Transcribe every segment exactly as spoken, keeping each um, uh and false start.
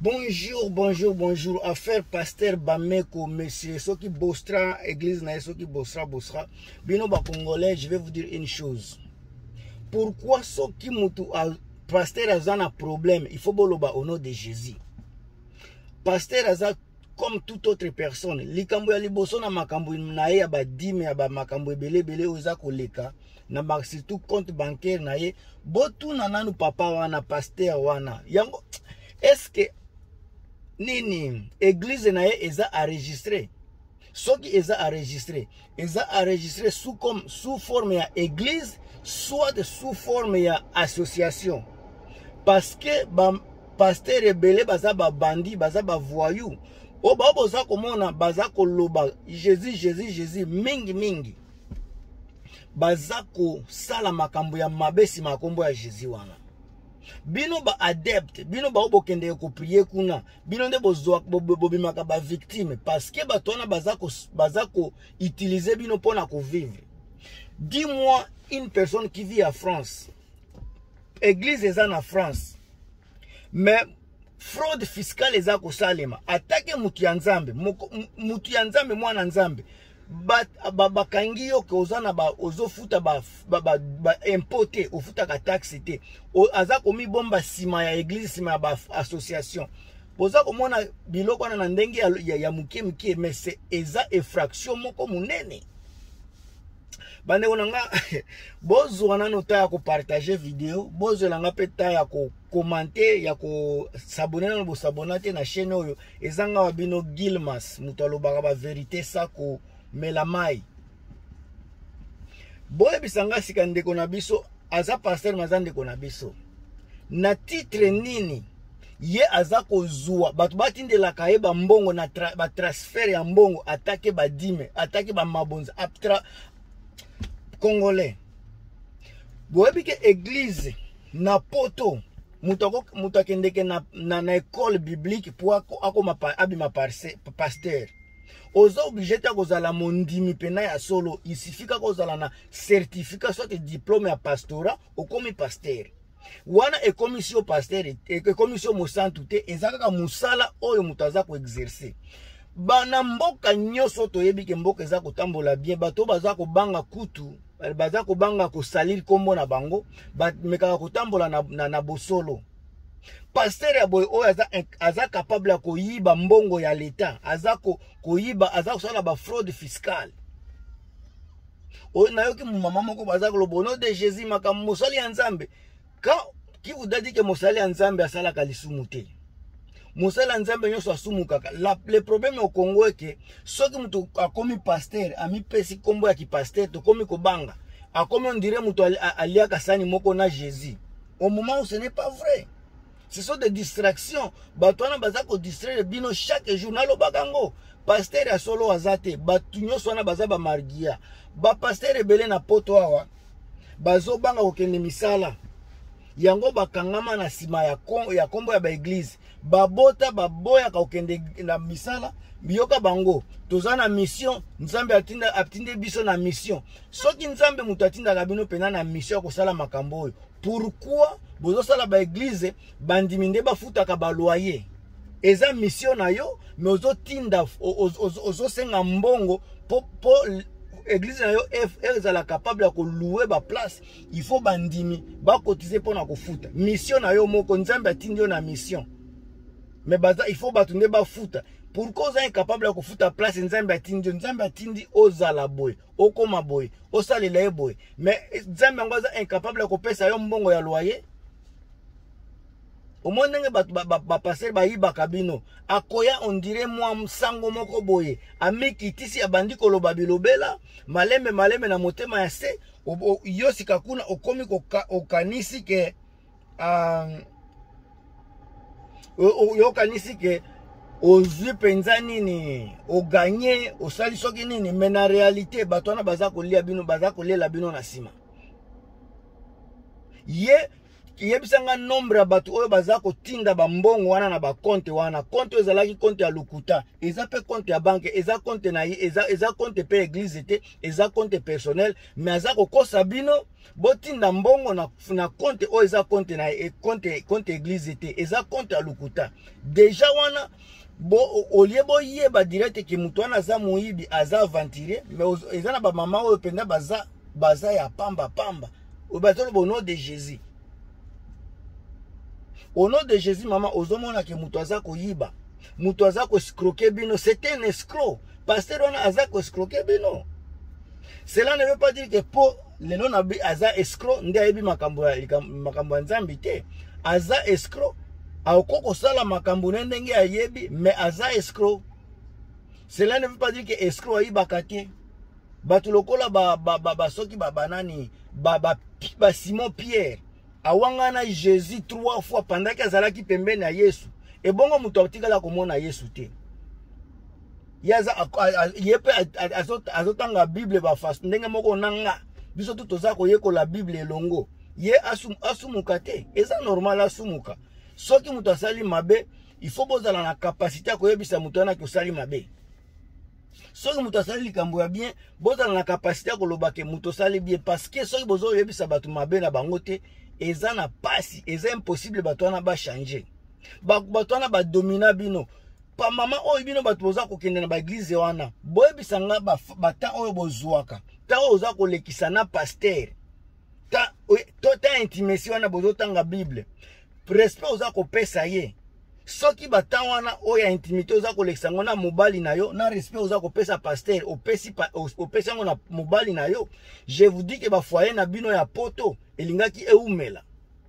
Bonjour, bonjour, bonjour. Affaire pasteur Bameko, monsieur. Ceux qui bossera, église, ceux qui bossera, bossera. Bino ba Congolais, je vais vous dire une chose. Pourquoi ceux qui moutou pasteur a un problème, il faut boloba au nom de Jésus. Pasteur a comme toute autre personne. Likambo ya liboso na makambo na ye ba dime ya ba makambo bele bele oza koleka na ba surtout compte bancaire na ye. Botu na nanu papa wana pasteur wana. Yango est-ce que nini église na ye eza enregistré? Soki eza enregistré, eza enregistré sous comme sous forme ya église, soit sous forme ya association. Parce que ba pasteur rebelle baza ba bandi, baza ba voyou. O ba boza komona baza ko loba Jésus Jésus Jésus mingi mingi. Baza ko sala makambo ya mabesi makombo ya Jésus wana. Bino ba adepte, bino ba obokende ko prier kuna, bino nde bozo bobimaka ba victime parce que batona baza ko baza ko utiliser bino pona ko vivre. Dis-moi une personne qui vit en France. Église est en France. Mais fraude fiscale eza ko salema. Atake mutu ya nzambe, mutu ya nzambe mwana nzambe. Ba ba kangi yo ke ozana ba ozofuta ba ba ba importer ofuta ka taxe te o aza komi bomba sima ya église sima ya ba association boza komona biloko na ndenge ya, ya, ya muke muke mais c'est eza effraction moko munene bande onanga bozo na nota ya ko partager vidéo bozo langa peta ya ko commenter ya ko s'abonner na bo s'abonner na chaîne oyo ezanga wabino Gilmas mutaloba ba vérité ça ko melamai boye bisanga sika ndeko na biso aza pasteur mazande ko na biso na titre nini ye aza kozua batu batindela kaeba mbongo na tra, ba transfert ya mbongo atake ba dime atake ba mabonza aptra congolais boye bike église na poto mutako mutakendeke na na, na école biblique pour akoma abima pasteur. Oza obligé ta kozala mondimi pena ya solo, il suffit ka kozala na certificat soit diplôme ya pastorat au komi pasteur. Wana e commission pasteur e commission mosantu te ezaka musala oyo mutaza ko exercer. Bana mboka nyoso toyebi ke mboka eza kotambola bien bato baza ko banga kutu, baza ko banga ko salir kombo na bango, ba meka kotambola na, na, na bosolo. Pasteur ya boy oyo aza aza capable ko yiba mbongo ya l'État, aza ko koyiba aza kusala ba fraude fiscale. O na yoki mama moko baza ko lobono de Jésus maka mosali ya Nzambe. Quand qui vous dit que mosali ya Nzambe asala kalisumu te. Mosali ya Nzambe nyoso asumu kaka. La, le problème au Congo est que soki mutu akomi pasteur, ami pesi kombo ya ki pasteur to komi ko banga. Akomi on dirait mutu alia kasani moko na Jésus. Au moment où ce n'est pas vrai. Ce sont des distractions. Batouana bazako distraire bino chaque jour na lo bagango. Pasteur ya solo azate, batunyo swana bazaba margia. Ba pasteur rebele na poto awa. Bazo banga kokende misala. Yango bakangama na sima ya kon ya kombo ya ba église. Babota baboya ka kokende na misala, biyoka bango. Tozana mission, Nzambe atinda atinde biso na mission. Soki Nzambe mutu atinda ka bino pena na mission ko sala makambo oyo. Pourquoi bozo sala ba église bandiminde ba futaka ba loyer? Eza mission na yo, mais ozo tinda ozo senga mbongo po po église na yo ezala capable ko louer ba place, il faut bandimi ba cotiser pour na ko futa. Mission na yo moko Nzambe atindi yo na mission. Mais baza il faut batunde ba futa. Pourquoi oza incapable ko futa place Nzambe atindi yo? Nzambe atindi ozala boy, okoma boy, osalela boy. Mais Nzambe ngoza incapable ko pesa yo mbongo ya loyer. Au moins ndenge ba ba ba passer ba yiba kabino akoya on dirait moi msango moko boye amikitisi ya bandi koloba bilobela malembe malembe na motema ya se yo sikakuna okomi ko okanisi ke um, yo kanisi ke ozwi penza nini o gagner o sali soki nini mais na réalité batona baza kolia bino baza kolela bino na sima ye yebisanga nombre ya bato oyo baza kotinda bambongo wana na bakonte wana. Konte ezalaki konte ya lukuta, eza pe konte ya banke, eza konte na ye, eza, eza konte pe eglise te, eza konte personnel, mais aza kokosa bino botinda mbongo na, na konte oyo eza konte na ye, konte, konte eglise te, eza konte ya lukuta. Deja wana bo olie boyeba direct ke mutu wana aza moyibi, aza aventurier, mais eza na ba mama oyo penda baza baza ya pamba pamba. Obatolo au nom de Jésus. Au nom de Jésus, maman, ozomona ke mutu aza koyiba. Mutu aza ko escroquer bino, c'est un escroc. Pasteur on aza ko escroquer bino. Cela ne veut pas dire que pour le non aza escroc, ndi ayebi makambo makambo nzambi te. Aza escroc. Aokoko sala makambo ndenge ayebi, mais aza escroc. Cela ne veut pas dire que escroc ayiba kate. Batu lokola ba ba ba, ba soki ba banani ba ba, ba Simon Pierre awangana Jésus trois fois pendant que azalaki pembeni na Yesu. Et bongo mutu atikala komona Yesu te. Yaza yepe azotanga Bible ba fast ndenge moko nanga biso tu toza koyekola Bible elongo. Ye asum asumuka te. Eza normal asumuka. Soki mutu asali mabe, il faut bozala na capacité ya koyebisa mutu wana ki osali mabe. Soki mutu asali likambo ya bien, bozala na capacité ya koloba ke mutu osali bien, parce que soki bozo yebisa batu mabe na bango te, eza na pasi, eza impossible batu wana ba changer. Batu wana ba domina bino. Pa mama oyo bino batu boza kokende na ba église wana, boyebisa nga ba bata oyo bozwaka. Ta oyo oza kolekisa na pasteur. Ta to ta intimacy wana bozo tanga Bible. Respect oza kopesa ye. Soki bata wana oya intimité oza kolekisa ngo na mobali na yo, na respect oza kopesa pasteur, opesi opesa ngo na mobali na yo. Je vous dis que ba foyer na bino ya poto elingaki eumela.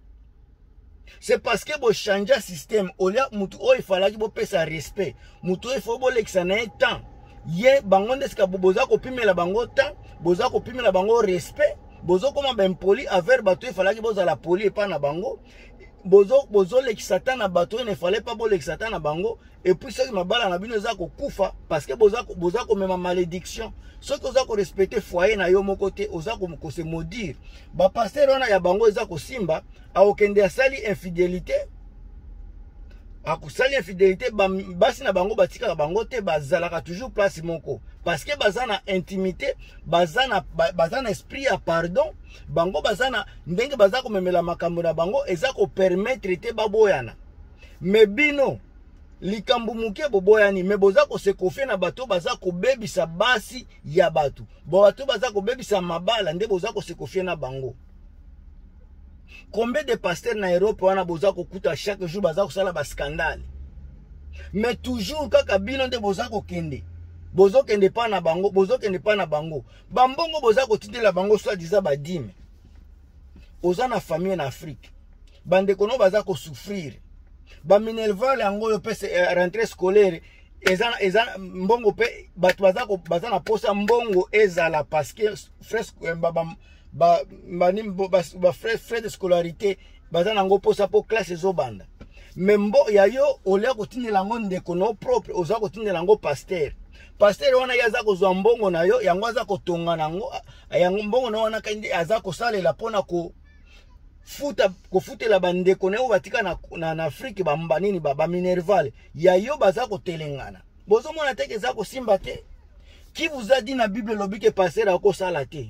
C'est parce que bo changer système, olia mutu oyo falaki bo pesa respect. Mutu oyo fo bo lekisa na temps. Ye bango ndeska boza kopimela bango temps, boza kopimela bango respect, bozo koma ben poli aver bato oyo falaki boza la poli epa na bango. Bozo bozo lekisata na bato ne fallait pas bo lekisata na bango, et puis ce mabala na bino za ko kufa parce que boza boza ko mema malédiction. Ce que oza ko respecter foyer na yo moko te, oza ko ko se maudire. Ba pasteur wana ya bango eza ko simba a okende asali infidélité. A kusali infidélité ba basi na bango batika bango te bazalaka toujours place moko parce que bazana intimité, bazana bazana esprit à pardon, bango bazana ndenge bazako memela makambo na bango eza ko permettre te baboyana. Mais bino likambu muke boboyani, mais boza ko se kofie na bato baza ko bebisa basi ya bato. Bo bato baza ko bebisa mabala nde boza ko se kofie na bango. Combien de pasteurs na Europe wana boza ko kuta chaque jour baza ko sala ba scandale. Mais toujours kaka bino nde boza ko kende. Bozo kende pa na bango, bozo kende pa na bango. Bambongo boza ko titela bango soit disant ba dime. Oza na famille en Afrique. Bande kono baza ko souffrir. Ba minerval yango yo pese eh, rentrée scolaire ezana ezana mbongo pe batu baza ko baza na posa mbongo ezala parce que fresque ba ba ba ba, ba frais de scolarité baza nango posa po classe ezobanda. Membo ya yo olia kotinela ngo ndeko no propre oza kotinela ngo pasteur. Pasteur wana yaza kozwa mbongo na yo yango aza kotonga nango yango mbongo na wana kandi aza kosalela pona ko futa kofutela bandeko na batika na na, na Afrique bamba nini ba, ba minerval ya yo baza kotelengana. Bozo mona teke za ko simba te. Qui vous a dit na Bible lobi que pasteur akosala te?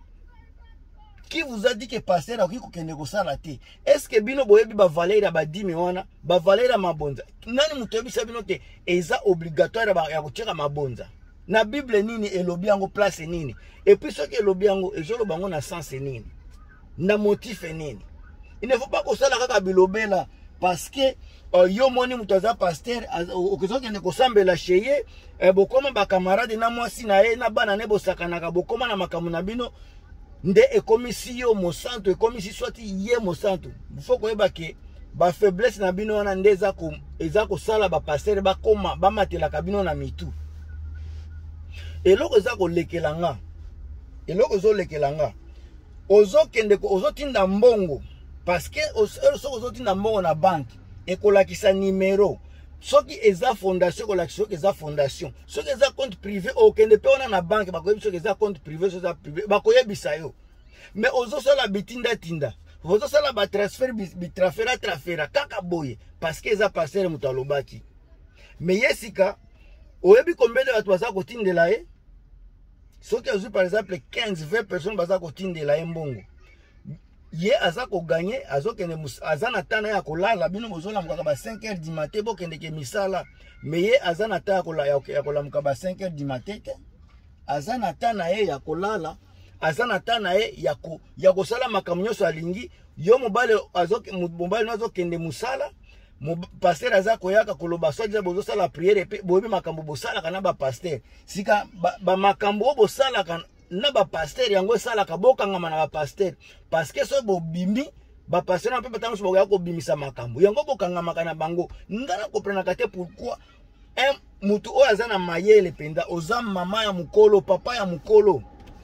Qui vous a dit que pasteur akoki kokende kosala te? Est-ce que bino boyebi ba valeur ba dime wana, ba valeur mabonza? Nani mutebisa bino te eza obligatoire ba ya kocheka mabonza? Na Bible nini elobi yango place nini? Et puis ce que elobi yango ezolo bango na sens nini? Na motif nini? Il ne faut pas que ça la kaka bilobela parce que uh, yo moni mutaza pasteur okizo kende kosambela cheye eh, bokoma ba camarade na mwasi na ye na bana ne bosakanaka bokoma na makamu na bino nde ekomisi yo mosanto ekomisi swati ye mosanto. Faut koyeba ke ba faiblesse na bino wana nde eza ko eza ko sala ba pasteur ba koma ba matela ka bino na mitu. Eloko eza ko lekelanga. Eloko zo lekelanga. Ozo kende ko ozo tinda mbongo parce que ozo ozo tinda mbongo na banque ekolakisa numéro soki eza fondation kolakisa soki eza fondation soki eza compte privé okende pe ona na banque bakoyebi soki eza compte privé soki eza privé bakoyebisa yo mais ozo sola bitinda tinda Vous ça la transfert bitrafera trafera kaka boye parce que ça passer mutalobaki. Mais yesika oyebi combien de watu baza kotindela ye? Soki azu par exemple quinze vingt personnes baza kotindela ye mbongo. Ye aza ko gagner azokende azana tana ya kolala bino bozola mukaka ba cinq heures du matin bokende ke misala. Mais ye azana tana ya kolala ya kolala mukaka ba cinq heures du matin te. Azana tana ye ya kolala azana tana ye ya ko ya kosala makambo nyonso alingi yo mobale azoke mobale nazo kende musala pasteur azako yaka koloba soja bozo sala prière pe boyebi makambo bosala kana ba pasteur sika ba, ba makambo bosala kana na ba pasteur yango sala ka bokangama na ba pasteur parce que so bobimi ba pasteur na pe patango so boya ko bimisa makambo yango bokangama kana bango ngana comprendre kate pourquoi un mutu o azana mayele penda oza mama ya mukolo papa ya mukolo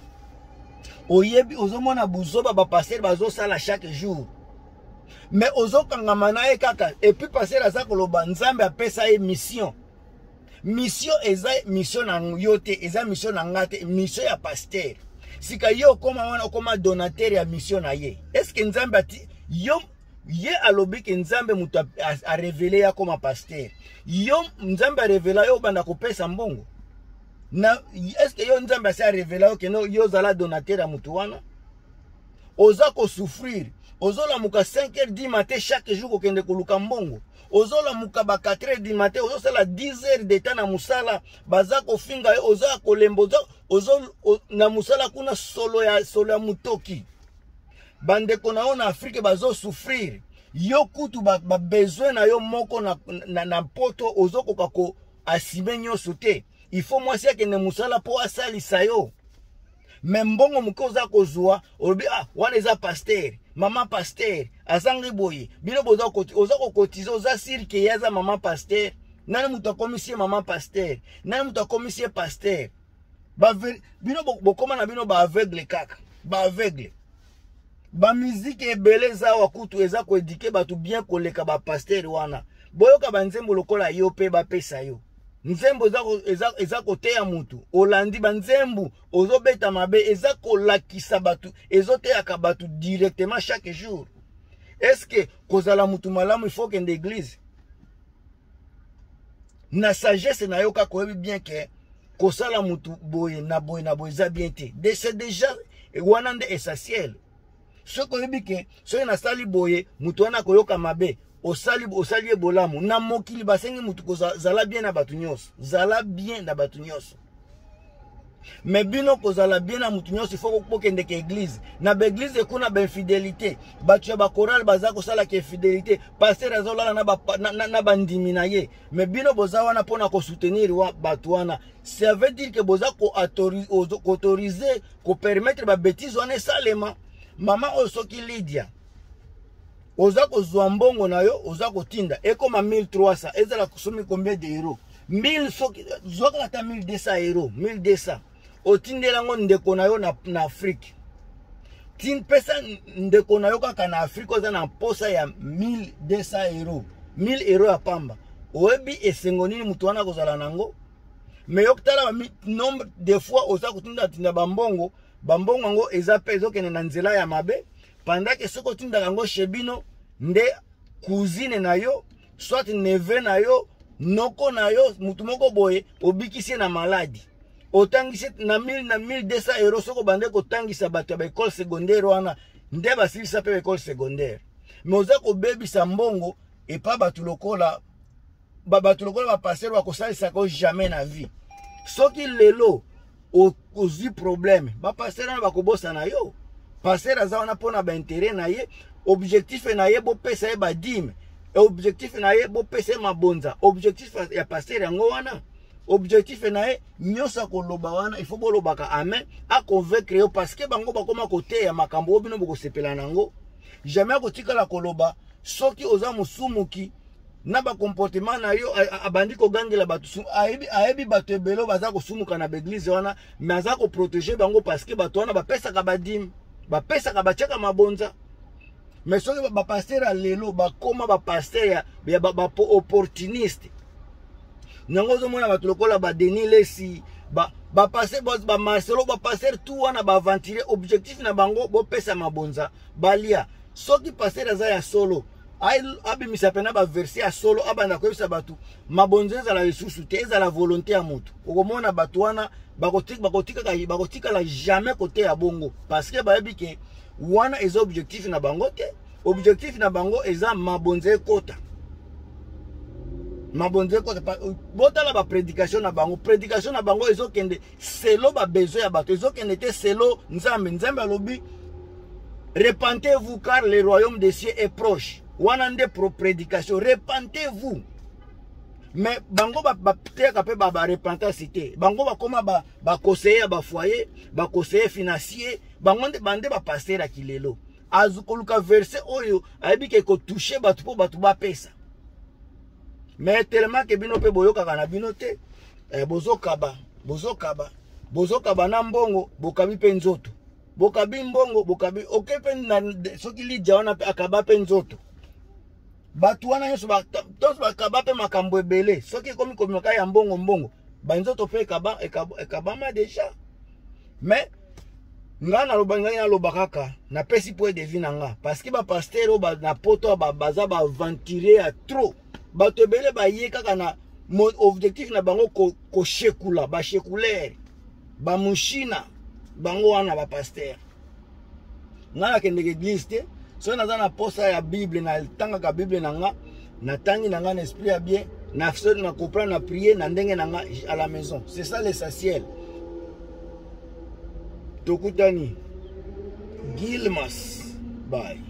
oyebi ozomona buzoba ba pasteur bazo sala chaque jour. Mais ozo kangama e kaka et puis passer à ça koloba nzambe apesa e mission. Mission eza mission na yote eza mission na ngate mission ya pasteur. Sika yo koma wana koma donateur ya mission na ye. Est-ce que nzambe ati yo ye alobi ke nzambe mutu a, a révélé ya koma pasteur. Yo nzambe a révélé yo banda kopesa mbongo. Na est-ce que yo nzambe a révélé yo ke no yo zala donateur ya mutu wana? Oza ko souffrir. Ozola muka cinq heures du matin chaque jour kokende koluka mbongo. Ozola muka ba quatre heures du matin ozosala dix heures de temps na musala baza kofinga yo oza kolembo ozo na musala kuna solo ya solo ya mutoki. Bande kona ona Afrique bazo souffrir. Yo kutu ba, ba besoin na yo moko na na, na poto ozoko kako asimenyo sote. Il faut moi c'est que ne musala po asali sayo. Membongo mukoza kozwa obi ah wana eza pasteur mama pasteur azangi boye bino boza koti oza ko kotiza oza sirke yaza mama pasteur nani muto komisie mama pasteur nani muto komisie pasteur ba bino bokoma na bino ba aveugle kaka ba aveugle ba musique ebeleza wa kutu eza ko éduquer batu bien koleka ba pasteur wana boyoka banzembo lokola yo pe ba pesa yo nzembo eza eza kote ya mutu olandi banzembo ozobeta mabe eza kolakisa batu ezoteaka batu directement chaque jour. Est-ce que kozala mutu malamu il faut que l'église na sagesse na yoka koyebi bien que kosala mutu boye na boye na boye za bien te de c'est déjà wana nde essentiel ce koyebi que so na sali boye mutu wana koyoka mabe osali osali bolamu na mokili basengi mutu kozala bien na batu nyonso zala bien na batu nyonso mais bino kozala bien na mutu nyonso il faut kokende ke église na ba église kuna ba infidélité batu ya ba choral baza kosala ke fidélité pasteur azolala na ba na, na, na bandimi na ye mais bino boza wana pona ko soutenir wa batu wana ça veut dire que boza ko autoriser ko autoriser ko permettre ba bêtise wana salema mama osoki Lydia oza kozwa mbongo na yo oza kotinda ekoma mille trois cents ezala kusumi combien de euros mille soki zoka ata mille deux cents euros mille deux cents otindela ngo ndeko na yo na, na Afrique tin pesa ndeko na yo kaka na Afrique oza na posa ya mille deux cents euros mille euros ya pamba oyebi esengo nini mutu wana kozala nango mais yokutala nombre de fois oza kotinda tinda bambongo bambongo ngo eza pe ezokende na nzela ya mabe pendant que ce côté d'ango chebino nde cousine na yo soit neve na yo noko na yo mutu moko boye obikisi na maladie otangisi na mille na mille deux cents euros soko bande ko tangisa bato ya école secondaire wana nde basilisa pe école secondaire mais oza ko bebisa mbongo et pas batu lokola ba batu lokola ba passer ba ko salisa ko jamais na vie soki lelo ozi problème ba passer na ba ko bossa na yo passer aza wana pona ba intérêt na ye objectif na ye bo pesa ye ba dime objectif na ye bo pesa ye mabonza objectif ya passer yango wana objectif na ye nyosa koloba wana il faut bolobaka amen a convaincre yo parce que bango bakoma côté ya makambo obino boko sepela nango jamais kotikala koloba soki oza musumuki na ba comportement na yo abandi ko gangela batu ayebi ayebi batu ebelo baza ko sumuka na église wana mais aza ko protéger bango parce que batu wana ba pesa ka ba dime ba pesa ka bachaka mabonza mais soki ba pasteur a lelo ba koma ba pasteur ya ya ba, ba opportuniste nango zo mona ba lokola ba Denis Lesi ba ba pasteur ba Marcelo ba pasteur tout wana ba aventurer objectif na bango bo pesa mabonza balia soki pasteur aza ya solo abimisa pena ba verset ya solo abanda koyebisa batu mabonzo ezala lisusu te ezala volonté ya moto okomona batu wana bakotika bakotika bakotika la jamais côté ya bongo parce que bayebi ke wana eza objectif na bango te objectif na bango eza mabonzo ekota mabonzo ekota botala ba prédication na bango prédication na bango ezokende selo ba besoin ya bato ezokende te selo nzambe nzambe alobi repentez-vous car le royaume des cieux est proche. Wanande pro prédication, repentez-vous. Mais bango ba ba teka pe ba ba repentacité. Bango ba koma ba ba conseiller ba foyer, ba conseiller financier, bango nde bande ba pasteur akilelo. Azukoluka verset oyo ayebi ke ko toucher batu po batu ba pesa. Mais tellement que bino pe boyoka kana bino te, eh, bozo kaba, bozo kaba, bozo kaba na mbongo, bokabi pe nzoto. Bokabi mbongo, bokabi okepe na soki lidja wana pe akaba pe nzoto. Batu wana nyoso ba tos ba kaba pe makambo ebele. Soki komi komi ka ya mbongo mbongo, ba nzoto pe ekaba ekaba ma deja. Mais nga na loba nga na loba kaka na pesi po devi na nga parce que ba pasteur ba na poto ba baza ba aventurer à trop. Batu ebele ba ye kaka na objectif na bango ko ko shekula, ba shekuler, ba mushina. Bango wana ba pasteur ngana kende église te so naza na posa ya bible na tanga ka bible na nga na tangi na nga na esprit ya bien na so na comprendre na prier na ndenge na nga à la maison. C'est ça l'essentiel. Tokutani Gilmas bye.